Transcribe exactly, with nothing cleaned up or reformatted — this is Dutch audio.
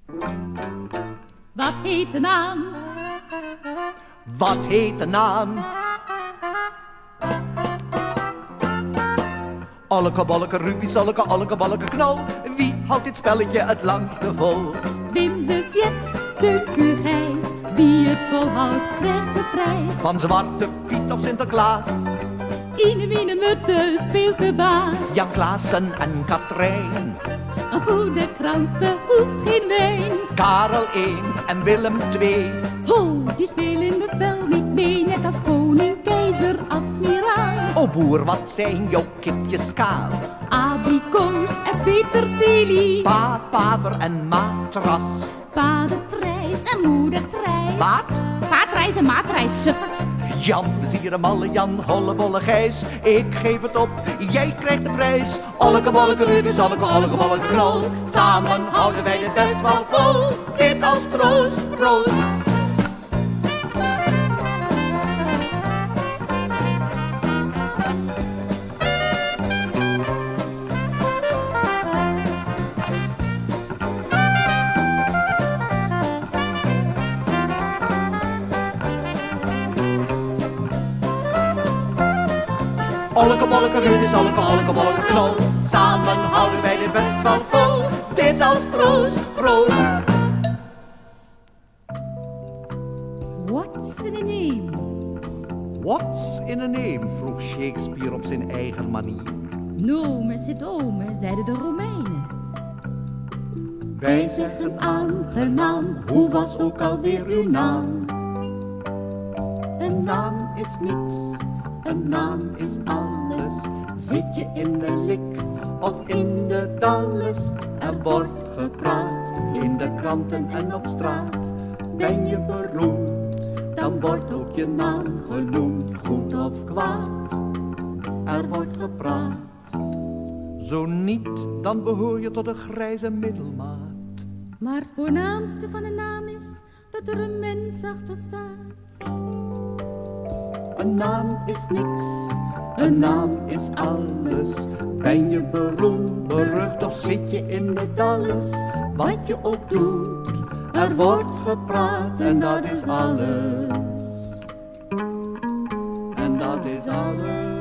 Wat heet de naam? Wat heet de naam? Olleke bolleke Ruby, zolleke, olleke bolleke knol. Wie houdt dit spelletje het langste vol? Wim, zus, Jet, Teun, Gijs. Wie het volhoudt, krijgt de prijs. Van Zwarte Piet of Sinterklaas. Ine, Mine, Mutte speelt de baas. Jan Klaassen en Katrijn. Een goede krans behoeft geen wijn. Karel één en Willem twee. Ho, die spelen het spel niet mee. Net als koning, keizer, admiraal. O boer, wat zijn jouw kipjes kaal? Abrikoos en peterselie. Pa, paver en matras. Pa de prijs en moeder trijs. Wat? Paatreis en maatreis, suffert. Jan, plezier, malle Jan, hollebolle Gijs. Ik geef het op, jij krijgt de prijs. Olleke bolleke Ruby, zolleke, olleke bolleke knol. Samen houden wij dit best wel vol. Dit als troost, proost. Olleke bolleke Ruby, zolleke, olleke bolleke knol. Samen houden wij dit best wel vol. Dit als troost, proost. What's in a name? What's in a name? Vroeg Shakespeare op zijn eigen manier. Nome sit ome, zeiden de Romeinen. Wij zeggen aangenaam, hoe was ook alweer uw naam? een naam is niks, een naam is alles. Zit je in de lik of in de dalles? Er wordt gepraat in de kranten en op straat. Ben je beroemd, dan wordt ook je naam genoemd, goed of kwaad. Er wordt gepraat. Zo niet, dan behoor je tot de grijze middelmaat. Maar het voornaamste van een naam is dat er een mens achter staat. Een naam is niks, een naam is alles. Ben je beroemd, berucht of zit je in de dalles? Wat je ook doet, er wordt gepraat en dat is alles. En dat is alles.